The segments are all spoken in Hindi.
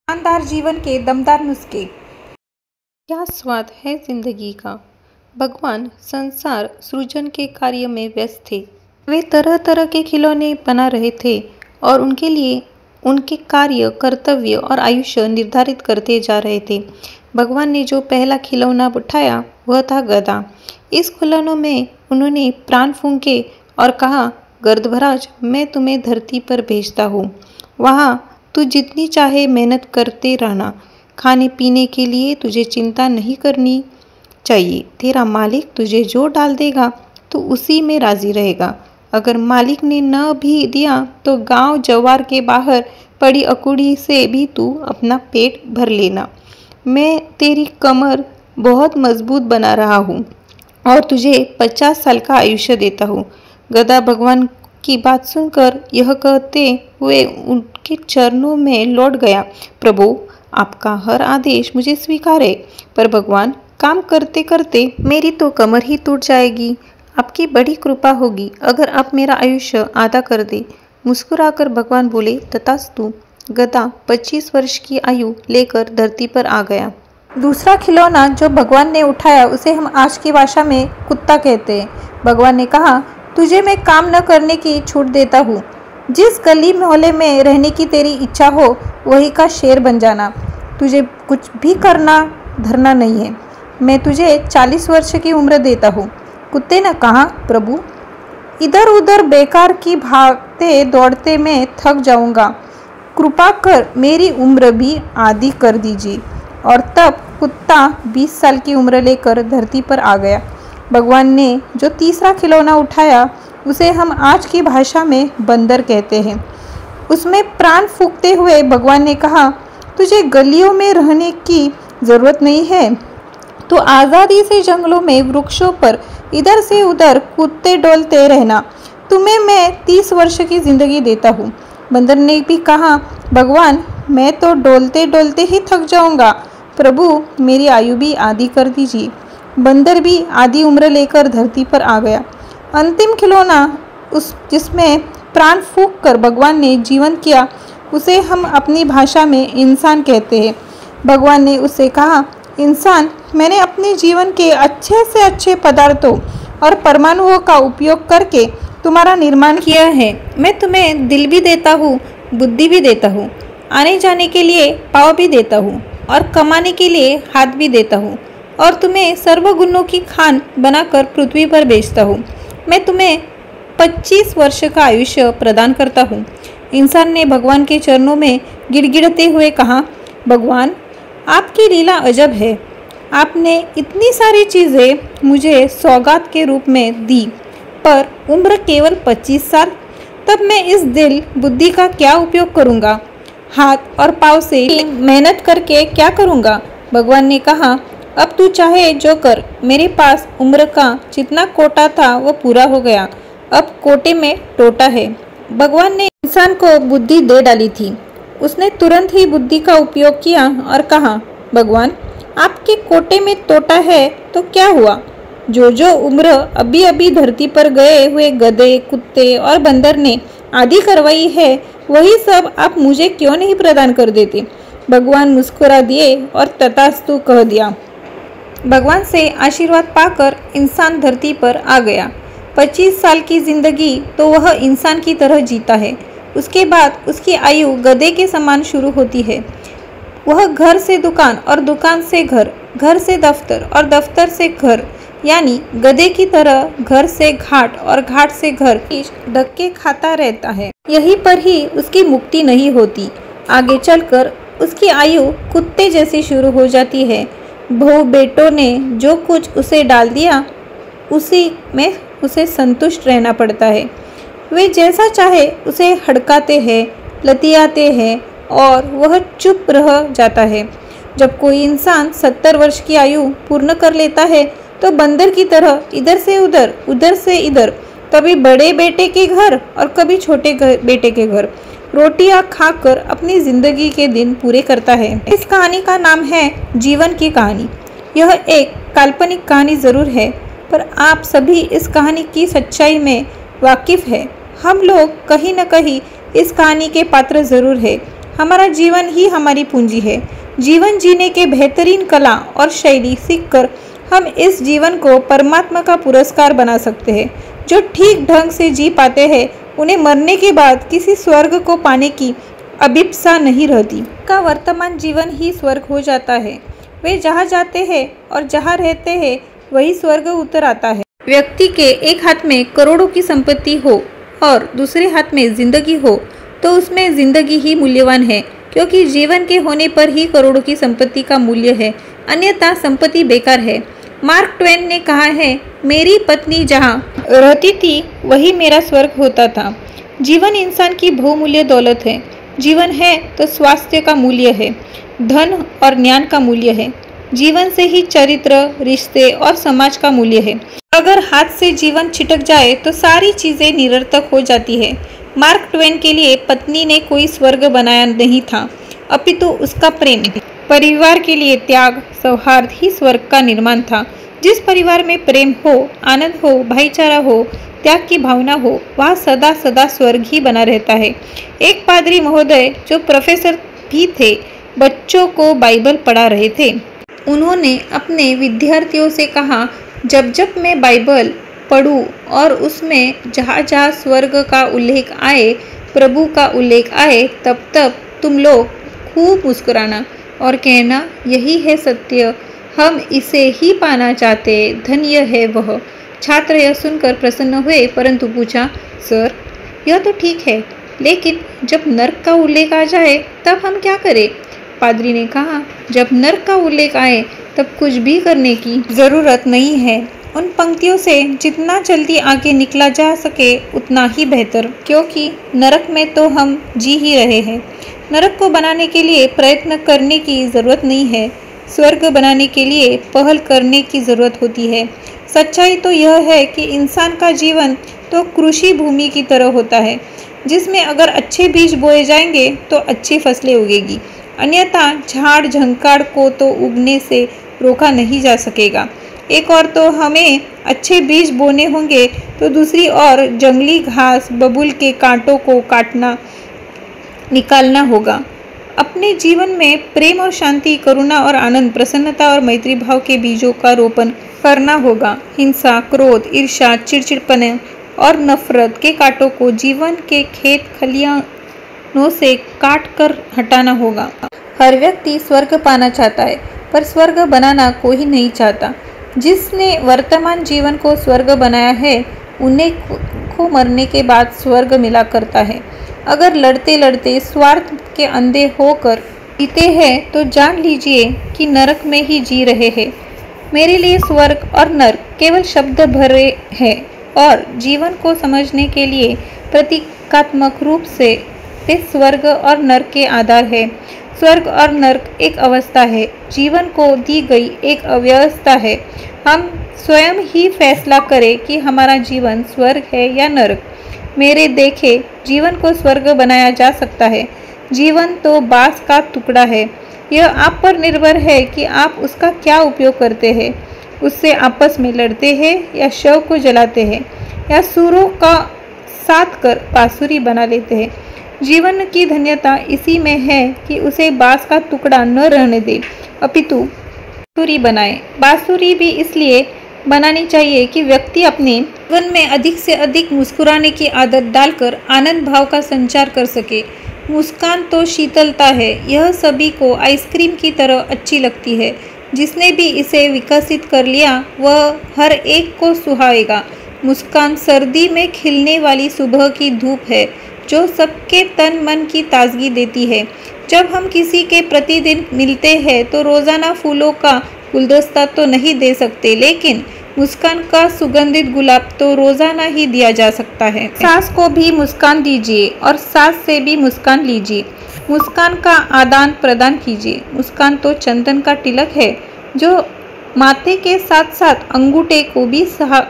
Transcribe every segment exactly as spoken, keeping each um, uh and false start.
शानदार जीवन के दमदार नुस्खे। क्या स्वाद है जिंदगी का। भगवान संसार सृजन के कार्य में व्यस्त थे। वे तरह तरह के खिलौने बना रहे थे और उनके लिए उनके कार्य, कर्तव्य और आयुष्य निर्धारित करते जा रहे थे। भगवान ने जो पहला खिलौना उठाया वह था गधा। इस खिलौनों में उन्होंने प्राण फूंके और कहा, गर्दभराज, मैं तुम्हें धरती पर भेजता हूँ। वहाँ तू जितनी चाहे मेहनत करते रहना। खाने पीने के लिए तुझे चिंता नहीं करनी चाहिए। तेरा मालिक तुझे जो डाल देगा तो उसी में राजी रहेगा। अगर मालिक ने न भी दिया तो गांव जवार के बाहर पड़ी अकुड़ी से भी तू अपना पेट भर लेना। मैं तेरी कमर बहुत मजबूत बना रहा हूँ और तुझे पचास साल का आयुष्य देता हूँ। गधा भगवान की बात सुनकर यह कहते हुए उनके चरणों में लौट गया, प्रभु, आपका हर आदेश मुझे स्वीकार है, पर भगवान, काम करते करते मेरी तो कमर ही टूट जाएगी। आपकी बड़ी कृपा होगी अगर आप मेरा आयुष्य आधा कर दे। मुस्कुराकर भगवान बोले, तथास्तु। गधा पच्चीस वर्ष की आयु लेकर धरती पर आ गया। दूसरा खिलौना जो भगवान ने उठाया उसे हम आज की भाषा में कुत्ता कहते हैं। भगवान ने कहा, तुझे मैं काम न करने की छूट देता हूँ। जिस गली मोहल्ले में रहने की तेरी इच्छा हो वही का शेर बन जाना। तुझे कुछ भी करना धरना नहीं है। मैं तुझे चालीस वर्ष की उम्र देता हूँ। कुत्ते ने कहा, प्रभु, इधर उधर बेकार की भागते दौड़ते मैं थक जाऊंगा। कृपा कर मेरी उम्र भी आधी कर दीजिए। और तब कुत्ता बीस साल की उम्र लेकर धरती पर आ गया। भगवान ने जो तीसरा खिलौना उठाया उसे हम आज की भाषा में बंदर कहते हैं। उसमें प्राण फूंकते हुए भगवान ने कहा, तुझे गलियों में रहने की ज़रूरत नहीं है। तो आज़ादी से जंगलों में वृक्षों पर इधर से उधर कूदते डोलते रहना। तुम्हें मैं तीस वर्ष की ज़िंदगी देता हूँ। बंदर ने भी कहा, भगवान, मैं तो डोलते डोलते ही थक जाऊँगा। प्रभु, मेरी आयु भी आधी कर दीजिए। बंदर भी आधी उम्र लेकर धरती पर आ गया। अंतिम खिलौना उस जिसमें प्राण फूंक कर भगवान ने जीवन किया उसे हम अपनी भाषा में इंसान कहते हैं। भगवान ने उससे कहा, इंसान, मैंने अपने जीवन के अच्छे से अच्छे पदार्थों और परमाणुओं का उपयोग करके तुम्हारा निर्माण किया है। मैं तुम्हें दिल भी देता हूँ, बुद्धि भी देता हूँ, आने जाने के लिए पाँव भी देता हूँ और कमाने के लिए हाथ भी देता हूँ, और तुम्हें सर्वगुणों की खान बनाकर पृथ्वी पर भेजता हूँ। मैं तुम्हें पच्चीस वर्ष का आयुष्य प्रदान करता हूँ। इंसान ने भगवान के चरणों में गिड़गिड़ाते हुए कहा, भगवान, आपकी लीला अजब है। आपने इतनी सारी चीज़ें मुझे सौगात के रूप में दी, पर उम्र केवल पच्चीस साल। तब मैं इस दिल बुद्धि का क्या उपयोग करूँगा? हाथ और पाँव से मेहनत करके क्या करूँगा? भगवान ने कहा, अब तू चाहे जो कर। मेरे पास उम्र का जितना कोटा था वो पूरा हो गया। अब कोटे में टोटा है। भगवान ने इंसान को बुद्धि दे डाली थी। उसने तुरंत ही बुद्धि का उपयोग किया और कहा, भगवान, आपके कोटे में तोटा है तो क्या हुआ? जो जो उम्र अभी अभी धरती पर गए हुए गधे, कुत्ते और बंदर ने आधी करवाई है, वही सब आप मुझे क्यों नहीं प्रदान कर देते? भगवान मुस्कुरा दिए और तथास्तु कह दिया। भगवान से आशीर्वाद पाकर इंसान धरती पर आ गया। पच्चीस साल की जिंदगी तो वह इंसान की तरह जीता है। उसके बाद उसकी आयु गधे के समान शुरू होती है। वह घर से दुकान और दुकान से घर, घर से दफ्तर और दफ्तर से घर, यानी गधे की तरह घर से घाट और घाट से घर धक्के खाता रहता है। यहीं पर ही उसकी मुक्ति नहीं होती। आगे चलकर उसकी आयु कुत्ते जैसी शुरू हो जाती है। बहू बेटों ने जो कुछ उसे डाल दिया उसी में उसे संतुष्ट रहना पड़ता है। वे जैसा चाहे उसे हड़काते हैं, लतियाते हैं और वह चुप रह जाता है। जब कोई इंसान सत्तर वर्ष की आयु पूर्ण कर लेता है तो बंदर की तरह इधर से उधर, उधर से इधर, कभी बड़े बेटे के घर और कभी छोटे बेटे के घर रोटियां खाकर अपनी जिंदगी के दिन पूरे करता है। इस कहानी का नाम है जीवन की कहानी। यह एक काल्पनिक कहानी जरूर है, पर आप सभी इस कहानी की सच्चाई में वाकिफ है। हम लोग कहीं न कहीं इस कहानी के पात्र जरूर है। हमारा जीवन ही हमारी पूंजी है। जीवन जीने के बेहतरीन कला और शैली सीखकर हम इस जीवन को परमात्मा का पुरस्कार बना सकते हैं। जो ठीक ढंग से जी पाते हैं उन्हें मरने के बाद किसी स्वर्ग को पाने की अभिप्सा नहीं रहती। का वर्तमान जीवन ही स्वर्ग हो जाता है। वे जहाँ जाते हैं और जहाँ रहते हैं वही स्वर्ग उतर आता है। व्यक्ति के एक हाथ में करोड़ों की संपत्ति हो और दूसरे हाथ में जिंदगी हो तो उसमें जिंदगी ही मूल्यवान है, क्योंकि जीवन के होने पर ही करोड़ों की संपत्ति का मूल्य है, अन्यथा संपत्ति बेकार है। मार्क ट्वेन ने कहा है, मेरी पत्नी जहाँ रहती थी वही मेरा स्वर्ग होता था। जीवन इंसान की बहुमूल्य दौलत है। जीवन है तो स्वास्थ्य का मूल्य है, धन और ज्ञान का मूल्य है। जीवन से ही चरित्र, रिश्ते और समाज का मूल्य है। अगर हाथ से जीवन छिटक जाए तो सारी चीजें निरर्थक हो जाती है। मार्क ट्वेन के लिए पत्नी ने कोई स्वर्ग बनाया नहीं था, अपितु उसका प्रेम। परिवार के लिए त्याग, सौहार्द ही स्वर्ग का निर्माण था। जिस परिवार में प्रेम हो, आनंद हो, भाईचारा हो, त्याग की भावना हो, वह सदा सदा स्वर्ग ही बना रहता है। एक पादरी महोदय जो प्रोफेसर भी थे, बच्चों को बाइबल पढ़ा रहे थे। उन्होंने अपने विद्यार्थियों से कहा, जब जब मैं बाइबल पढ़ूं और उसमें जहाँ जहाँ स्वर्ग का उल्लेख आए, प्रभु का उल्लेख आए, तब तब तुम लोग खूब मुस्कुराना और कहना, यही है सत्य, हम इसे ही पाना चाहते, धन्य है वह। छात्र यह सुनकर प्रसन्न हुए, परंतु पूछा, सर यह तो ठीक है, लेकिन जब नर्क का उल्लेख आ जाए तब हम क्या करें? पादरी ने कहा, जब नर्क का उल्लेख आए तब कुछ भी करने की जरूरत नहीं है। उन पंक्तियों से जितना जल्दी आगे निकला जा सके उतना ही बेहतर, क्योंकि नरक में तो हम जी ही रहे हैं। नरक को बनाने के लिए प्रयत्न करने की जरूरत नहीं है, स्वर्ग बनाने के लिए पहल करने की जरूरत होती है। सच्चाई तो यह है कि इंसान का जीवन तो कृषि भूमि की तरह होता है, जिसमें अगर अच्छे बीज बोए जाएंगे तो अच्छी फसलें उगेगी, अन्यथा झाड़ झंकाड़ को तो उगने से रोका नहीं जा सकेगा। एक और तो हमें अच्छे बीज बोने होंगे तो दूसरी ओर जंगली घास, बबूल के कांटों को काटना निकालना होगा। अपने जीवन में प्रेम और शांति, करुणा और आनंद, प्रसन्नता और मैत्री भाव के बीजों का रोपण करना होगा। हिंसा, क्रोध, ईर्ष्या, चिड़चिड़पने और नफरत के कांटों को जीवन के खेत खलियानों से काट कर हटाना होगा। हर व्यक्ति स्वर्ग पाना चाहता है, पर स्वर्ग बनाना कोई नहीं चाहता। जिसने वर्तमान जीवन को स्वर्ग बनाया है उन्हें को मरने के बाद स्वर्ग मिला करता है। अगर लड़ते लड़ते स्वार्थ के अंधे होकर जीते हैं तो जान लीजिए कि नरक में ही जी रहे हैं। मेरे लिए स्वर्ग और नरक केवल शब्द भरे हैं और जीवन को समझने के लिए प्रतीकात्मक रूप से वे स्वर्ग और नरक के आधार है। स्वर्ग और नरक एक अवस्था है, जीवन को दी गई एक अव्यवस्था है। हम स्वयं ही फैसला करें कि हमारा जीवन स्वर्ग है या नरक। मेरे देखे जीवन को स्वर्ग बनाया जा सकता है। जीवन तो बांस का टुकड़ा है, यह आप पर निर्भर है कि आप उसका क्या उपयोग करते हैं। उससे आपस में लड़ते हैं या शव को जलाते हैं या सुरों का साथ कर बांसुरी बना लेते हैं। जीवन की धन्यता इसी में है कि उसे बांस का टुकड़ा न रहने दे, अपितु बांसुरी बनाए। बांसुरी भी इसलिए बनानी चाहिए कि व्यक्ति अपने जीवन में अधिक से अधिक मुस्कुराने की आदत डालकर आनंद भाव का संचार कर सके। मुस्कान तो शीतलता है, यह सभी को आइसक्रीम की तरह अच्छी लगती है। जिसने भी इसे विकसित कर लिया वह हर एक को सुहाएगा। मुस्कान सर्दी में खिलने वाली सुबह की धूप है जो सबके तन मन की ताजगी देती है। जब हम किसी के प्रतिदिन मिलते हैं तो रोजाना फूलों का गुलदस्ता तो नहीं दे सकते, लेकिन मुस्कान का सुगंधित गुलाब तो रोजाना ही दिया जा सकता है। सास को भी मुस्कान दीजिए और सास से भी मुस्कान लीजिए। मुस्कान का आदान प्रदान कीजिए। मुस्कान तो चंदन का तिलक है जो माथे के साथ साथ अंगूठे को भी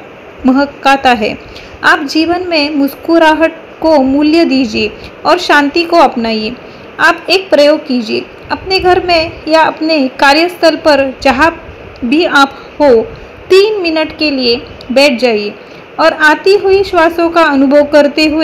महकाता है। आप जीवन में मुस्कुराहट को मूल्य दीजिए और शांति को अपनाइए। आप एक प्रयोग कीजिए, अपने घर में या अपने कार्यस्थल पर जहाँ भी आप हो, तीन मिनट के लिए बैठ जाइए और आती हुई श्वासों का अनुभव करते हुए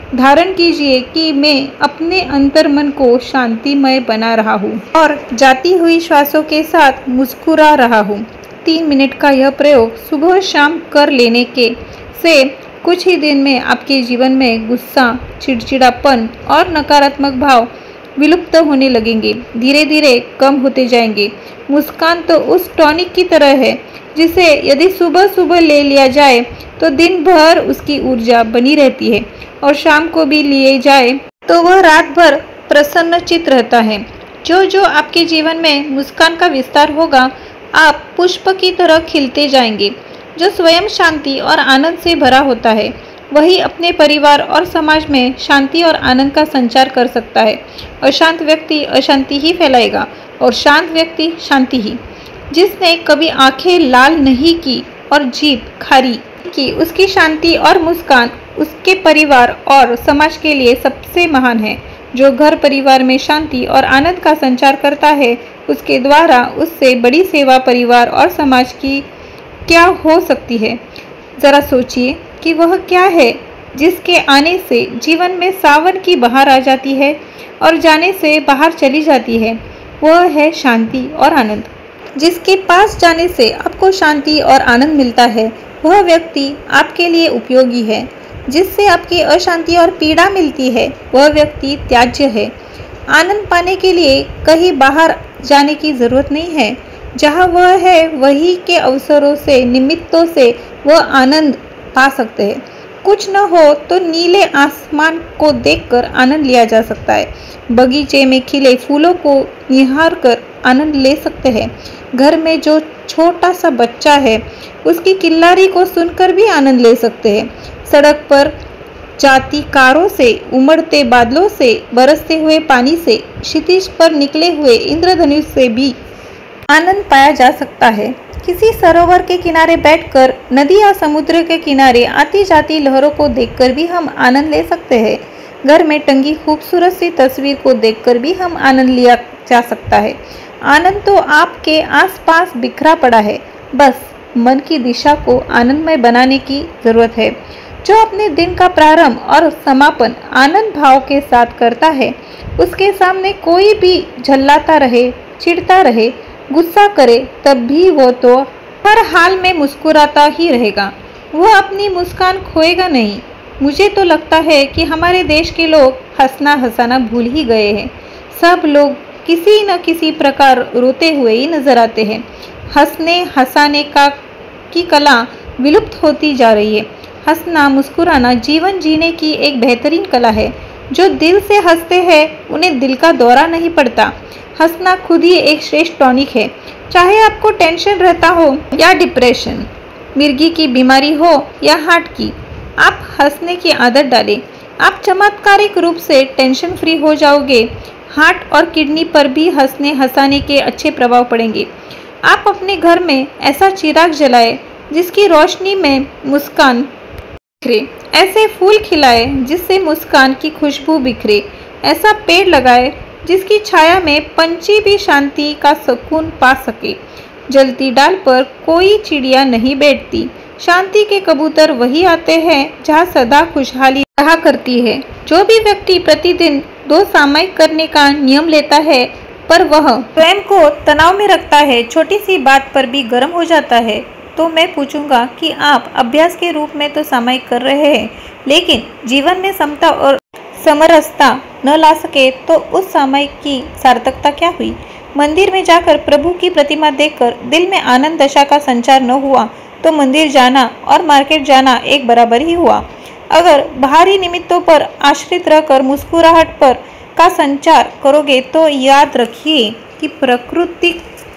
धारण कीजिए कि मैं अपने अंतर्मन को शांतिमय बना रहा हूँ और जाती हुई श्वासों के साथ मुस्कुरा रहा हूँ। तीन मिनट का यह प्रयोग सुबह शाम कर लेने के से कुछ ही दिन में आपके जीवन में गुस्सा, चिड़चिड़ापन और नकारात्मक भाव विलुप्त होने लगेंगे, धीरे धीरे कम होते जाएंगे। मुस्कान तो उस टॉनिक की तरह है जिसे यदि सुबह सुबह ले लिया जाए तो दिन भर उसकी ऊर्जा बनी रहती है और शाम को भी लिए जाए तो वह रात भर प्रसन्नचित्त रहता है। जो जो आपके जीवन में मुस्कान का विस्तार होगा, आप पुष्प की तरह खिलते जाएंगे। जो स्वयं शांति और आनंद से भरा होता है वही अपने परिवार और समाज में शांति और आनंद का संचार कर सकता है। अशांत व्यक्ति अशांति ही फैलाएगा और शांत व्यक्ति शांति ही। जिसने कभी आंखें लाल नहीं की और जीभ खारी की, उसकी शांति और मुस्कान उसके परिवार और समाज के लिए सबसे महान है। जो घर परिवार में शांति और आनंद का संचार करता है, उसके द्वारा उससे बड़ी सेवा परिवार और समाज की क्या हो सकती है। जरा सोचिए कि वह क्या है जिसके आने से जीवन में सावन की बहार आ जाती है और जाने से बाहर चली जाती है। वह है शांति और आनंद। जिसके पास जाने से आपको शांति और आनंद मिलता है, वह व्यक्ति आपके लिए उपयोगी है। जिससे आपकी अशांति और पीड़ा मिलती है, वह व्यक्ति त्याज्य है। आनंद पाने के लिए कहीं बाहर जाने की जरूरत नहीं है। जहाँ वह है वही के अवसरों से, निमित्तों से वह आनंद पा सकते हैं। कुछ न हो तो नीले आसमान को देखकर आनंद लिया जा सकता है। बगीचे में खिले फूलों को निहार कर आनंद ले सकते हैं। घर में जो छोटा सा बच्चा है, उसकी किल्लारी को सुनकर भी आनंद ले सकते हैं। सड़क पर जाती कारों से, उमड़ते बादलों से, बरसते हुए पानी से, क्षितिज पर निकले हुए इंद्रधनुष से भी आनंद पाया जा सकता है। किसी सरोवर के किनारे बैठकर, नदी या समुद्र के किनारे आती जाती लहरों को देखकर भी हम आनंद ले सकते हैं। घर में टंगी खूबसूरत सी तस्वीर को देखकर भी हम आनंद लिया जा सकता है। आनंद तो आपके आसपास बिखरा पड़ा है, बस मन की दिशा को आनंदमय बनाने की जरूरत है। जो अपने दिन का प्रारंभ और समापन आनंद भाव के साथ करता है, उसके सामने कोई भी झल्लाता रहे, चिढ़ता रहे, गुस्सा करे, तब भी वो तो हर हाल में मुस्कुराता ही रहेगा। वह अपनी मुस्कान खोएगा नहीं। मुझे तो लगता है कि हमारे देश के लोग हंसना हंसाना भूल ही गए हैं। सब लोग किसी न किसी प्रकार रोते हुए ही नजर आते हैं। हंसने हंसाने का की कला विलुप्त होती जा रही है। हंसना मुस्कुराना जीवन जीने की एक बेहतरीन कला है। जो दिल से हंसते हैं उन्हें दिल का दौरा नहीं पड़ता। हंसना खुद ही एक श्रेष्ठ टॉनिक है। चाहे आपको टेंशन रहता हो या डिप्रेशन, मिर्गी की बीमारी हो या हार्ट की, आप हंसने की आदत डालें। आप चमत्कारिक रूप से टेंशन फ्री हो जाओगे। हार्ट और किडनी पर भी हंसने हंसाने के अच्छे प्रभाव पड़ेंगे। आप अपने घर में ऐसा चिराग जलाएं जिसकी रोशनी में मुस्कान बिखरे, ऐसे फूल खिलाए जिससे मुस्कान की खुशबू बिखरे, ऐसा पेड़ लगाए जिसकी छाया में पंछी भी शांति का सुकून पा सके। जलती डाल पर कोई चिड़िया नहीं बैठती। शांति के कबूतर वही आते हैं जहाँ सदा खुशहाली रहा करती है। जो भी व्यक्ति प्रतिदिन दो सामायिक करने का नियम लेता है, पर वह स्वयं को तनाव में रखता है, छोटी सी बात पर भी गर्म हो जाता है, तो मैं पूछूंगा कि आप अभ्यास के रूप में तो सामायिक कर रहे हैं, लेकिन जीवन में समता और समरसता न ला सके तो उस सामायिक की सार्थकता क्या हुई? मंदिर में जाकर प्रभु की प्रतिमा देखकर दिल में आनंद दशा का संचार न हुआ तो मंदिर जाना और मार्केट जाना एक बराबर ही हुआ। अगर बाहरी निमित्तों पर आश्रित रहकर मुस्कुराहट पर का संचार करोगे तो याद रखिए कि प्रकृति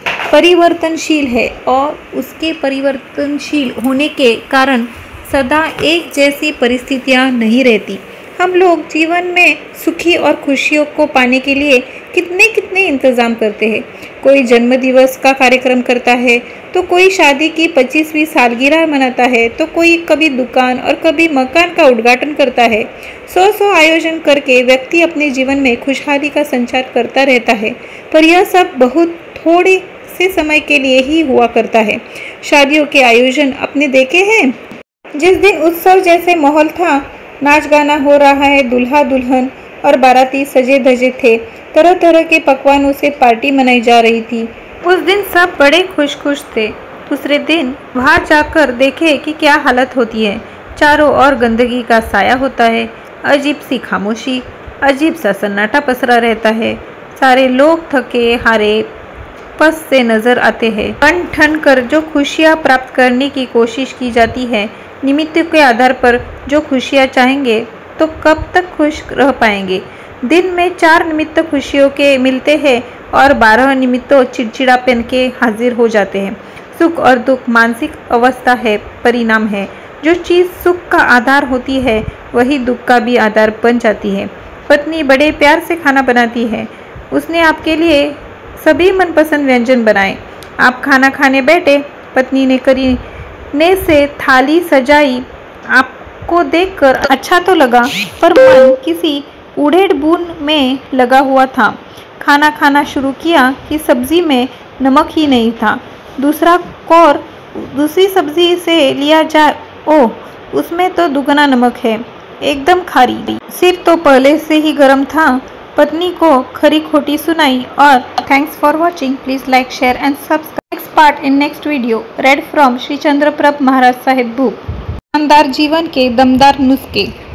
परिवर्तनशील है और उसके परिवर्तनशील होने के कारण सदा एक जैसी परिस्थितियां नहीं रहती। हम लोग जीवन में सुखी और खुशियों को पाने के लिए कितने कितने इंतज़ाम करते हैं। कोई जन्मदिवस का कार्यक्रम करता है तो कोई शादी की पच्चीसवीं सालगिरह मनाता है, तो कोई कभी दुकान और कभी मकान का उद्घाटन करता है। सौ सौ आयोजन करके व्यक्ति अपने जीवन में खुशहाली का संचार करता रहता है, पर यह सब बहुत थोड़े से समय के लिए ही हुआ करता है। शादियों के आयोजन अपने देखे हैं। जिस दिन उत्सव जैसे माहौल था नाच गाना हो रहा है, दूल्हा दुल्हन और बाराती सजे धजे थे। तरह तरह के पकवानों से पार्टी मनाई जा रही थी। उस दिन सब बड़े खुश खुश थे। दूसरे दिन बाहर जाकर देखे कि क्या हालत होती है। चारों ओर गंदगी का साया होता है, अजीब सी खामोशी, अजीब सा सन्नाटा पसरा रहता है। सारे लोग थके हारे पस से नजर आते हैं। बन ठन कर जो खुशियाँ प्राप्त करने की कोशिश की जाती है, निमित्त के आधार पर जो खुशियाँ चाहेंगे तो कब तक खुश रह पाएंगे। दिन में चार निमित्त खुशियों के मिलते हैं और बारह निमित्तों चिड़चिड़ापन के हाजिर हो जाते हैं। सुख और दुख मानसिक अवस्था है, परिणाम है। जो चीज़ सुख का आधार होती है वही दुख का भी आधार बन जाती है। पत्नी बड़े प्यार से खाना बनाती है। उसने आपके लिए सभी मनपसंद व्यंजन बनाए। आप खाना खाने बैठे, पत्नी ने करीने से थाली सजाई। आपको देखकर अच्छा तो लगा, पर मन किसी उड़ेड़ बूंद में लगा हुआ था। खाना खाना शुरू किया कि सब्जी में नमक ही नहीं था। दूसरा कौर दूसरी सब्जी से लिया जाए, ओह उसमें तो दुगना नमक है, एकदम खारी। सिर तो पहले से ही गर्म था। पत्नी को खरी खोटी सुनाई। और thanks for watching. Please like share and subscribe. Next part in next video. Read from Shri Chandra Prabh Maharaj Sahib book. शानदार जीवन के दमदार नुस्खे।